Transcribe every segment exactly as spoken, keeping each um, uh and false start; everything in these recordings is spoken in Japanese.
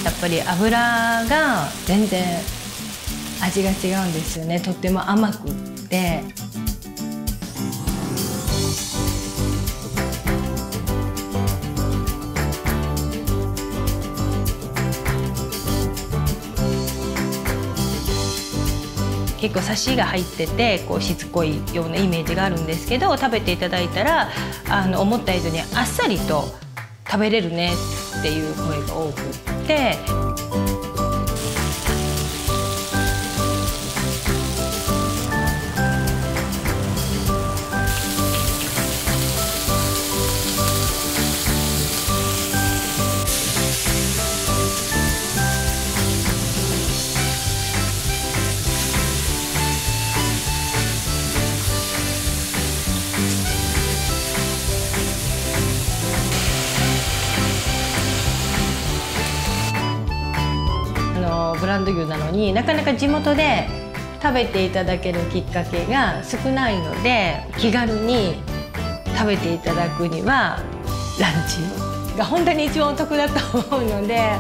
やっぱり油が全然味が違うんですよね。とっても甘くって。結構サシが入っててこうしつこいようなイメージがあるんですけど、食べていただいたらあの思った以上にあっさりと食べれるねっていう声が多くって。ブランド牛なのになかなか地元で食べていただけるきっかけが少ないので、気軽に食べていただくにはランチが本当に一番お得だと思うので。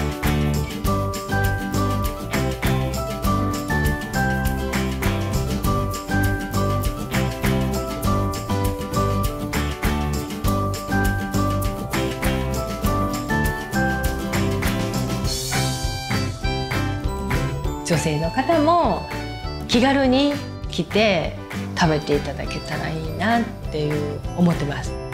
女性の方も気軽に来て食べていただけたらいいなっていう思ってます。